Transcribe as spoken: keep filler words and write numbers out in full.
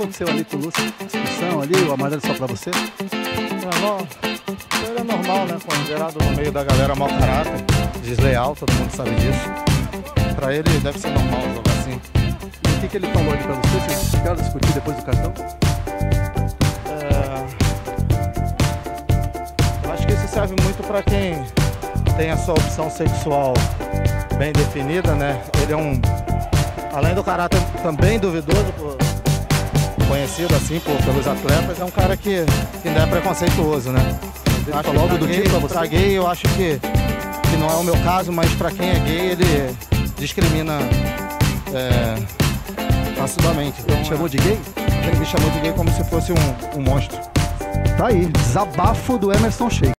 aconteceu ali com o Lúcio? Discussão ali, o amarelo só pra você? Não, ele é normal, né? Considerado no meio da galera mau caráter, desleal, todo mundo sabe disso. Pra ele deve ser normal jogar assim. E o que, que ele falou ali pra você? Vocês ficaram discutindo depois do cartão? É... Eu acho que isso serve muito pra quem tem a sua opção sexual bem definida, né? Ele é um, além do caráter também duvidoso, por, conhecido assim por, pelos atletas, é um cara que, que ainda é preconceituoso, né? Ele falou algo do tipo pra você? Pra gay eu acho que, que não é o meu caso, mas pra quem é gay ele discrimina é, assiduamente. Ele te chamou de gay? Ele me chamou de gay como se fosse um, um monstro. Tá aí, desabafo do Emerson Sheik.